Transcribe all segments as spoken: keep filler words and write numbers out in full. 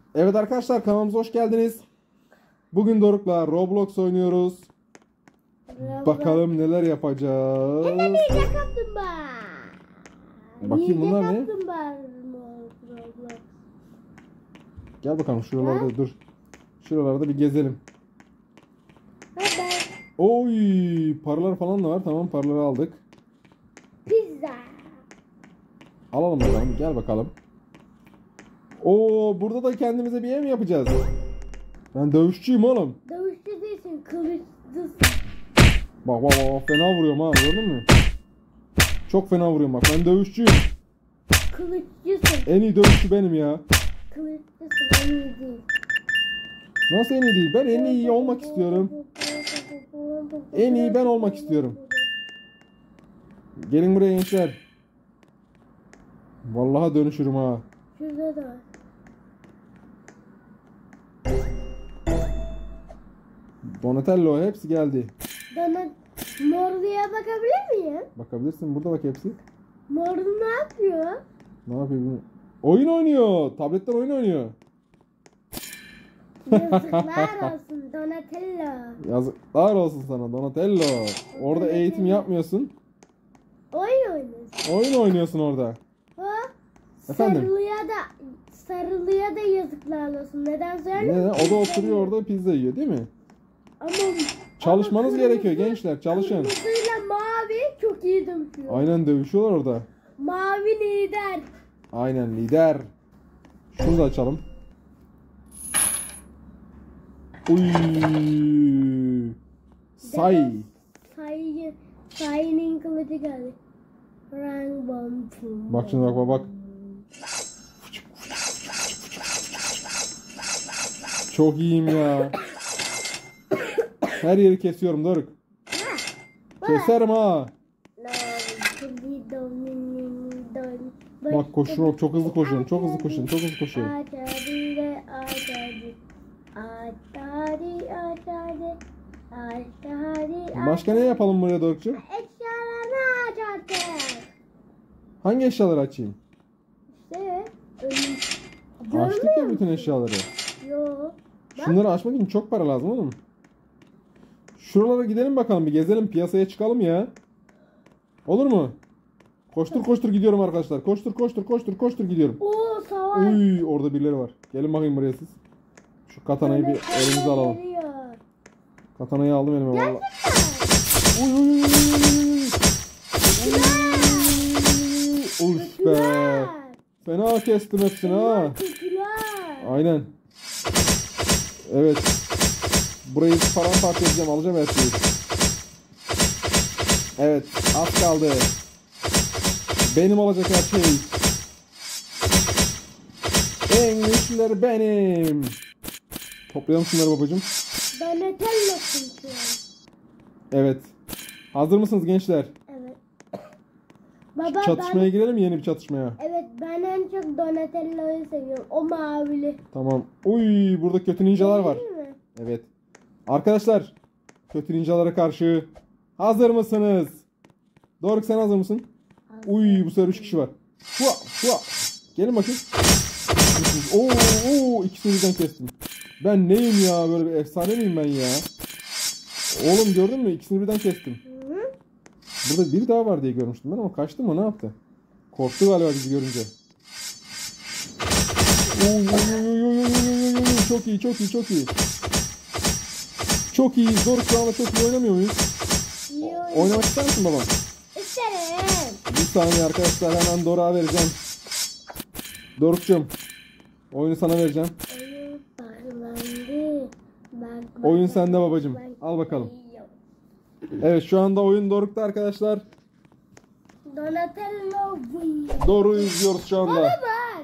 Evet arkadaşlar, kanalımıza hoş geldiniz. Bugün Doruk'la Roblox oynuyoruz. Roblox. Bakalım neler yapacağız. Hele Ninja Kaplumbağa. Bakayım bunlar ne? Kaplumbağa Roblox. Gel bakalım şuralarda ha? Dur. Şuralarda bir gezelim. Bye. Oy, paralar falan da var. Tamam, paraları aldık. Pizza. Alalım bakalım. Gel bakalım. Oo, burada da kendimize bir ev mi yapacağız? Ben dövüşçüyüm oğlum. Dövüşçü değilsin, kılıçlısın. Bak bak bak, fena vuruyorum ha, gördün mü? Çok fena vuruyorum bak, ben dövüşçüyüm. Kılıççısın. En iyi dövüşçü benim ya. Kılıçlısın, en iyi değil. Nasıl en iyi değil? Ben en iyi olmak istiyorum. En iyi ben olmak istiyorum. Gelin buraya gençler. Vallahi dönüşürüm ha. Şurada da var. Donatello hepsi geldi. Donat Morlu'ya bakabilir miyim? Bakabilirsin, burada bak hepsi. Morlu ne yapıyor? Ne yapıyor bunu? Oyun oynuyor. Tabletten oyun oynuyor. Yazıklar olsun Donatello. Yazıklar olsun sana Donatello. Orada eğitim yapmıyorsun. Oyun oynuyorsun. Oyun oynuyorsun orada. O Efendim? sarılıya da sarılıya da yazıklar olsun. Neden söylüyorsun? Neden? O da oturuyor orada pizza yiyor değil mi? Ama Çalışmanız ama gerekiyor kırmızı- gençler, çalışın. Kırmızıyla mavi çok iyi dövüşüyor. Aynen, dövüşüyorlar orada. Mavi lider. Aynen, lider. Şunu da açalım. Uy. Say. Say Say'ın kılıcı geldi. Rang bom pum. Bak şimdi, bak bak bak. Çok iyiyim ya. Her yeri kesiyorum Doruk. Keserim ha. Bak koşuyorum, çok hızlı koşuyorum, çok hızlı koşuyorum, çok hızlı koşuyorum. Başka ne yapalım buraya Doruk'cum? Eşyalarını aç artık. Hangi eşyaları açayım? İşte Açtık ya bütün eşyaları. Yok. Şunları açmak için çok para lazım oğlum. Şuralara gidelim bakalım, bir gezelim, piyasaya çıkalım ya. Olur mu? Koştur koştur gidiyorum arkadaşlar. Koştur koştur koştur koştur gidiyorum. Oo savaş. Uy, orada birileri var. Gelin bakayım buraya siz. Şu katanayı bir elimize alalım. Katanayı aldım elime valla. Uy uy uy uy uy. Uf be. Fena kestim hepsini ha. Aynen. Evet. Burayı paramparça edeceğim, alacağım her şeyi. Evet, az kaldı. Benim olacak her şey. En güçlüleri benim. Toplayalım şunları babacığım. Donatello'sun şu an. Evet. Hazır mısınız gençler? Evet. Baba Çatışmaya ben... girelim mi, yeni bir çatışmaya? Evet, ben en çok Donatello'yu seviyorum. O mavili. Tamam. Uy, burada kötü ninjalar var. Değil mi? Evet. Arkadaşlar, kötü ninjalara karşı hazır mısınız? Doruk, sen hazır mısın? Hazır. Uy, bu sefer üç kişi var. Hua, hua. Gelin bakayım. Oo, oo, ikisini birden kestim. Ben neyim ya, böyle bir efsane miyim ben ya? Oğlum gördün mü? İkisini birden kestim. Hı -hı. Burada biri daha var diye görmüştüm ben ama kaçtı mı, ne yaptı? Korktu galiba bizi görünce. Oy, oy, oy, oy, oy, oy, oy. Çok iyi, çok iyi, çok iyi. Çok iyi. Doruk, şu anda çok iyi oynamıyor muyuz? İyi oyun. Oynamak ister misin babam? İsterim. Bir saniye arkadaşlar, hemen Doruk'a vereceğim. Doruk'cum, oyunu sana vereceğim. Oyun bağlandı. Bak, bak, Oyun bak, sende babacığım. bak. Al bakalım. Evet, şu anda oyun Doruk'ta arkadaşlar. Donatello. Doruk'u izliyoruz şu anda. Bana bak.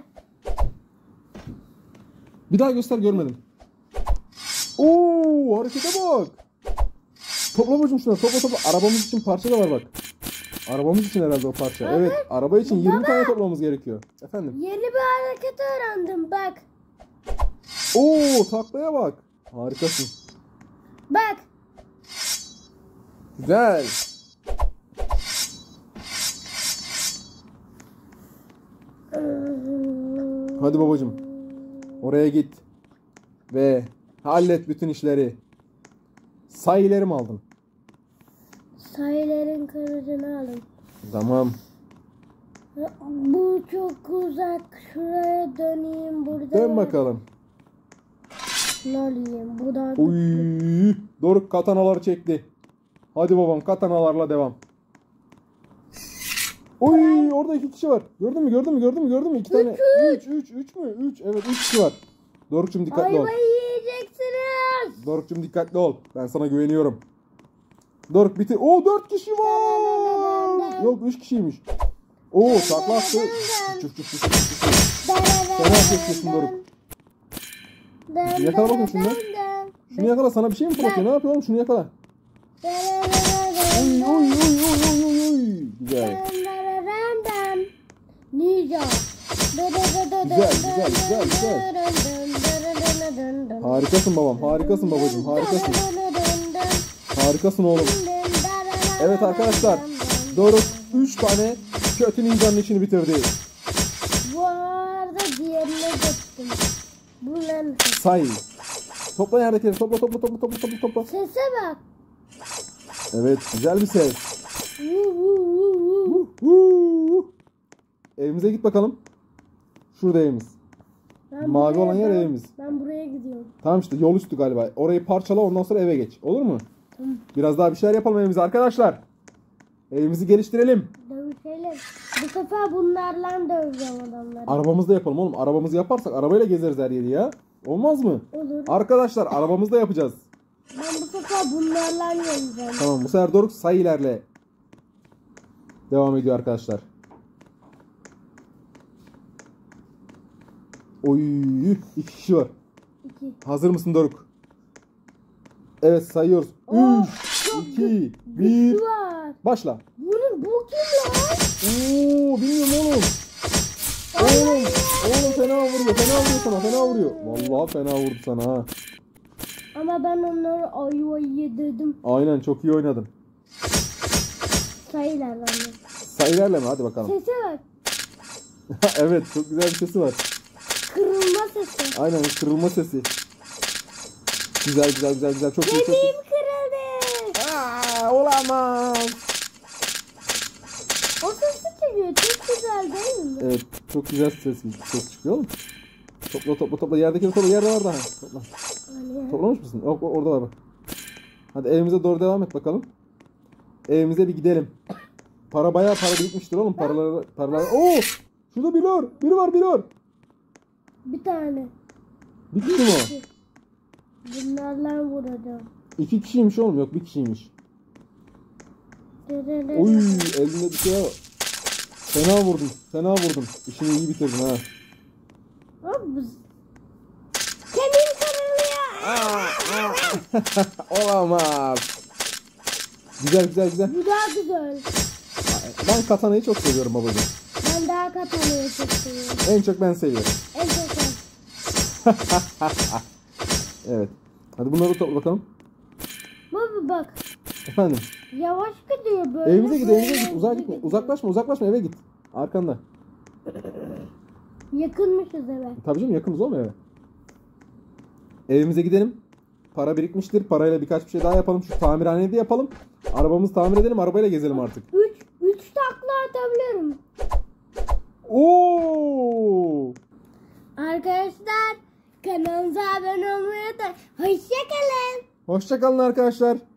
Bir daha göster, görmedim. Oo, harekete bak. Topla babacığım şunları, topla topla. Arabamız için parça da var bak. Arabamız için herhalde o parça. Baba. Evet, araba için yirmi Baba. tane toplamamız gerekiyor. Efendim. Yeni bir hareket öğrendim bak. Oo, taklaya bak. Harikasın. Bak. Güzel. Hadi babacığım. Oraya git. Ve hallet bütün işleri. Say ileri mi aldın? Sayıların kılıcını alın. Tamam. Bu çok uzak. Şuraya döneyim burada. Dön bakalım. Ne alayım? Bu da Uy, Doruk katanaları çekti. Hadi babam katanalarla devam. Oy, orada iki kişi var. Gördün mü? Gördün mü? Gördün mü? Gördün mü? İki tane. Üç, üç, üç mü? Üç. Evet, üç kişi var. Doruk'cum dikkatli ol. ayvayı yiyeceksiniz. Doruk'cum dikkatli ol. Ben sana güveniyorum. Doruk bitir. Oo, dört kişi var. Yok, üç kişiymiş. Oo, takla attı. Çık çık çık çık çık. Fena çekiyorsun Doruk. Yakala bakayım şunu. Şunu yakala, sana bir şey mi fırlatıyor? Ne yapıyor oğlum? Şunu yakala. Oy oy oy oy oy oy. Güzel. Ninja. Güzel güzel güzel güzel. Harikasın babam. Harikasın babacığım. Harikasın. Harikasın oğlum. Evet arkadaşlar. Doruk üç tane kötü ninjanın işini bitirdi. Bu arada diğerine geçtim. Bunların Say. Topla yerdekileri. Topla topla topla topla topla topla. sese bak. Evet, güzel bir ses. Vu, vu, vu, vu. Huh, huh. Evimize git bakalım. Şurada evimiz. Ben Mavi buraya- olan yer ben- evimiz. Ben buraya gidiyorum. Tamam işte, yol üstü galiba. Orayı parçala, ondan sonra eve geç. Olur mu? Tamam. Biraz daha bir şeyler yapalım evimize arkadaşlar. Evimizi geliştirelim. Dövüşelim. Bu sefer bunlarla döveceğim adamları. Arabamızda yapalım oğlum. Arabamızı yaparsak arabayla gezeriz her yeri ya. Olmaz mı? Olur. Arkadaşlar arabamızda yapacağız. Ben bu sefer bunlarla yeneceğim. Tamam, bu sefer Doruk say ilerle. Devam ediyor arkadaşlar. Oy, iki kişi var. İki. Hazır mısın Doruk? Evet, sayıyoruz. Oh, üç, çok iki, bir. Güçlü var. Başla. Bunun bu kim lan? Oo, bilmiyorum oğlum. Oğlum, oğlum fena vuruyor, fena vuruyor sana, fena vuruyor. Vallahi fena vurdu sana ha. Ama ben onları ayvayı yedirdim. Aynen, çok iyi oynadın. Sayılarla. Say ilerleme, hadi bakalım. Sese bak. Evet, çok güzel bir sesi var. Kırılma sesi. Aynen, kırılma sesi. Güzel güzel güzel güzel, çok iyi çok iyi. Kemiğim kırıldı. Aa, olamaz. O sesi çıkıyor. Çok güzel değil mi? Evet, çok güzel ses, ses çıkıyor oğlum. Topla topla topla, yerdeki topla, yerde var daha. Topla. Hani Toplamış mısın? Yok, orada var bak. Hadi evimize doğru devam et bakalım. Evimize bir gidelim. Para bayağı para birikmiştir oğlum. Paraları paralar. Oo! Şurada biri var. Biri var, biri var. bir tane. Bir kişi mi o? Bunlarla vuracağım. İki kişiymiş oğlum. Yok, bir kişiymiş. Oy, elinde bir şey var. Fena vurdun. Fena vurdun. İşini iyi bitirdin ha. Kemiğim kırılıyor. Olamaz. Güzel güzel güzel. Bu daha güzel. Ben katanayı çok seviyorum babacığım. Ben daha katanıyı çok seviyorum. En çok ben seviyorum. En çok sen. Evet. Hadi bunları topla bakalım. Baba bak. Efendim. Yavaş gidiyor böyle. Evimize git, evimize böyle git. Uzağa gitme. gidiyor. Uzaklaşma, uzaklaşma, eve git. Arkanda. Yakınmışız eve. Tabii canım, yakınız oğlum eve. Evimize gidelim. Para birikmiştir. Parayla birkaç bir şey daha yapalım. Şu tamirhaneyi de yapalım. Arabamızı tamir edelim. Arabayla gezelim artık. Üç, üç takla atabiliyorum. Oo! Arkadaşlar kanalımıza abone olmayı da hoşçakalın. Hoşça kalın arkadaşlar.